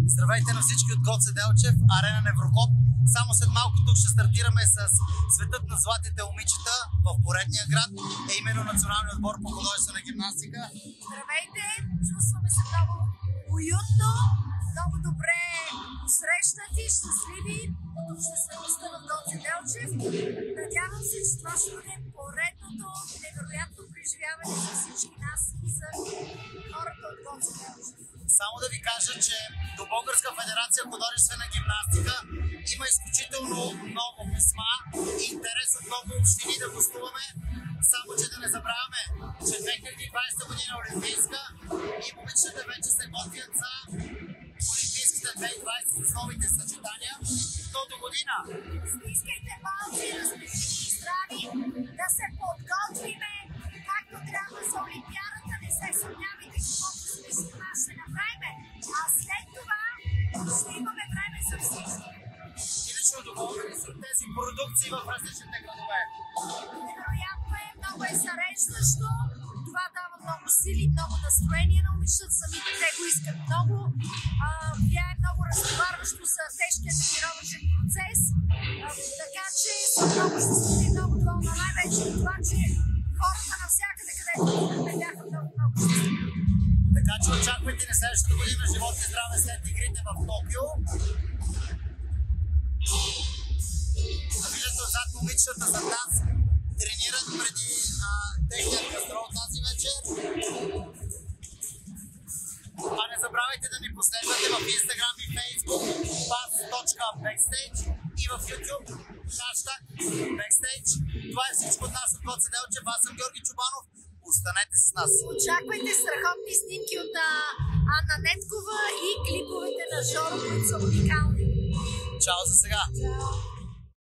Здравейте на всички от Гоце Делчев, арена Неврокоп. Само след малко тук ще стартираме с светът на златните момичета в поредния град, именно националния отбор по художествена гимнастика. Здравейте, чувстваме се много уютно, много добре посрещнати, щастливи от обществеността в Гоце Делчев. Надявам се, че това ще бъде поредното невероятно преживяване за всички нас и за хората от Гоце Делчев. Само да ви кажа, че до Българска федерация художествена гимнастика има изключително много писма и интерес от много общини да гостуваме. Само че да не забравяме, че 2020 година е олимпийска и момичетата вече се готвят за олимпийските 2020 с новите съчетания. До година! Стискайте палци, разпишите и здрави, да се подготвиме както трябва за олимпиадата. Не се съмнявайте, каквото смисъл ще направим, а след това ще имаме време за всички. И лично доволни са тези продукции в различните градове. Невероятно е, много е зареждащо. Това дава много сили, много настроение на момичетата. Самите те го искат много. Влияе много разтоварващо за тежкия тренировъчен процес. Така че съм много щастлива и много доволна. Най-вече от това, че хората навсякъде, където ме бяха много щастливи. Така че очаквайте на следващата година живот и здраве след игрите в Токио. Виждате отзад момичетата зад нас тренират преди техният гастрол тази вечер. А не забравяйте да ни последвате в Instagram и Facebook pass.backstage и в YouTube хаштаг Backstage. Това е всичко от нас от Гоце Делчев. Аз съм Георги Чубанов. Останете с нас. Очаквайте страхотни снимки от Анна Неткова и клиповете на Жоро, които са уникални. Чао за сега! Чао!